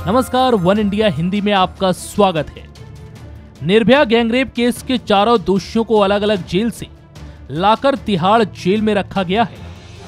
नमस्कार, one India Hindi में आपका स्वागत है। निर्भया गैंगरेप केस के चारों दोषियों को अलग अलग जेल से लाकर तिहाड़ जेल में रखा गया है।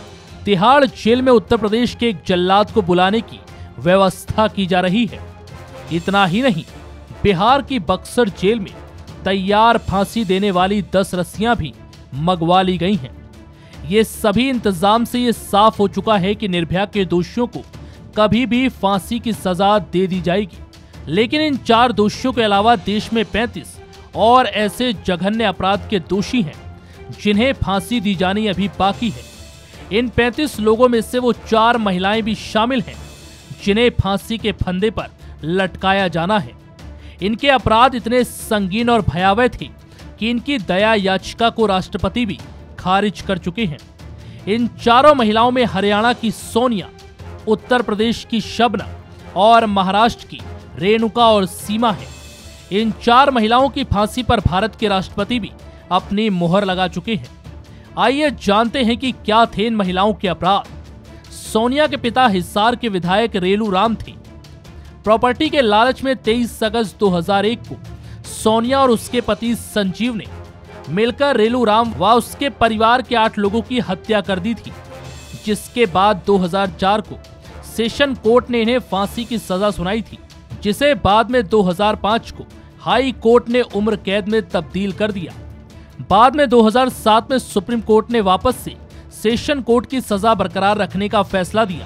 तिहाड़ जेल में उत्तर प्रदेश के एक जल्लाद को बुलाने की व्यवस्था की जा रही है। इतना ही नहीं, बिहार की बक्सर जेल में तैयार फांसी देने वाली 10 रस्सियां भी मंगवा ली गई हैं। ये सभी इंतजाम से ये साफ हो चुका है कि निर्भया के दोषियों को कभी भी फांसी की सजा दे दी जाएगी। लेकिन इन 4 दोषियों के अलावा देश में 35 और ऐसे जघन्य अपराध के दोषी हैं जिन्हें फांसी दी जानी अभी बाकी है। इन 35 लोगों में से वो 4 महिलाएं भी शामिल हैं जिन्हें फांसी के फंदे पर लटकाया जाना है। इनके अपराध इतने संगीन और भयावह थे कि इनकी दया याचिका को राष्ट्रपति भी खारिज कर चुके हैं। इन चारों महिलाओं में हरियाणा की सोनिया, उत्तर प्रदेश की शबनम और महाराष्ट्र की रेणुका और सीमा है। इन 4 महिलाओं की फांसी पर भारत के राष्ट्रपति भी अपनी मोहर लगा चुके हैं। आइए जानते हैं कि क्या थे इन महिलाओं के अपराध। सोनिया के पिता हिसार के विधायक रेलू राम थे। प्रॉपर्टी के लालच में 23 अगस्त 2001 को सोनिया और उसके पति संजीव ने मिलकर रेलू राम व उसके परिवार के 8 लोगों की हत्या कर दी थी, जिसके बाद 2004 को सेशन कोर्ट ने इन्हें फांसी की सजा सुनाई थी, जिसे बाद में 2005 को हाई कोर्ट ने उम्र कैद में तब्दील कर दिया। बाद में 2007 में सुप्रीम कोर्ट ने वापस से सेशन कोर्ट की सजा बरकरार रखने का फैसला दिया।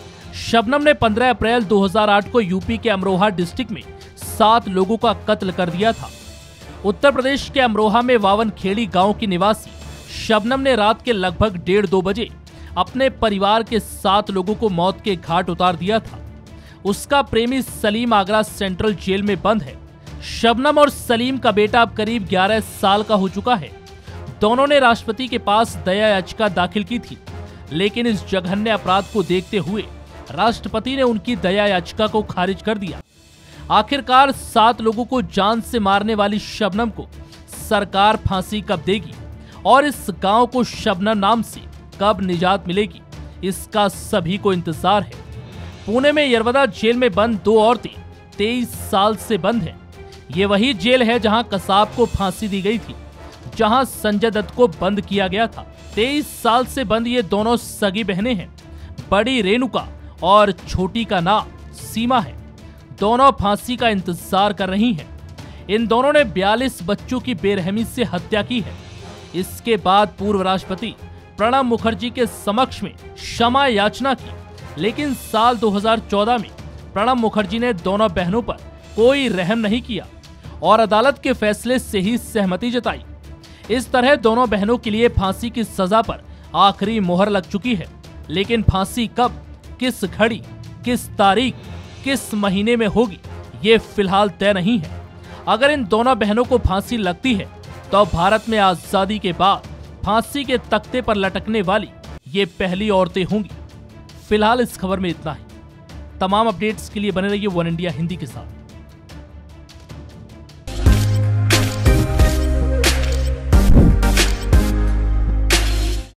शबनम ने 15 अप्रैल 2008 को यूपी के अमरोहा डिस्ट्रिक्ट में 7 लोगों का कत्ल कर दिया था। उत्तर प्रदेश के अमरोहा में वावनखेड़ी गांव की निवासी शबनम ने रात के लगभग 1:30-2 बजे अपने परिवार के 7 लोगों को मौत के घाट उतार दिया था। उसका प्रेमी सलीम आगरा सेंट्रल जेल में बंद है। शबनम और सलीम का बेटा अब करीब 11 साल का हो चुका है। दोनों ने राष्ट्रपति के पास दया याचिका दाखिल की थी, लेकिन इस जघन्य अपराध को देखते हुए राष्ट्रपति ने उनकी दया याचिका को खारिज कर दिया। आखिरकार 7 लोगों को जान से मारने वाली शबनम को सरकार फांसी कब देगी और इस गांव को शबनम नाम से कब निजात मिलेगी, इसका सभी को इंतजार है। पुणे में यरवदा जेल में बंद 2 औरतें 23 साल से बंद हैं। ये वही जेल है जहां कसाब को फांसी दी गई थी, जहां संजय दत्त को बंद किया गया था। 23 साल से बंद ये दोनों सगी बहनें हैं। बड़ी रेणुका और छोटी का नाम सीमा है। दोनों फांसी का इंतजार कर रही हैं। इन दोनों ने 42 बच्चों की बेरहमी से हत्या की है। इसके बाद पूर्व राष्ट्रपति प्रणब मुखर्जी के समक्ष में क्षमा याचना की, लेकिन साल 2014 में प्रणब मुखर्जी ने दोनों बहनों पर कोई रहम नहीं किया और अदालत के फैसले से ही सहमति जताई। इस तरह दोनों बहनों के लिए फांसी की सजा पर आखिरी मोहर लग चुकी है। लेकिन फांसी कब, किस घड़ी, किस तारीख, किस महीने में होगी, ये फिलहाल तय नहीं है। अगर इन दोनों बहनों को फांसी लगती है तो भारत में आजादी के बाद फांसी के तख्ते पर लटकने वाली ये पहली औरतें होंगी। फिलहाल इस खबर में इतना ही। तमाम अपडेट्स के लिए बने रहिए वन इंडिया हिंदी के साथ।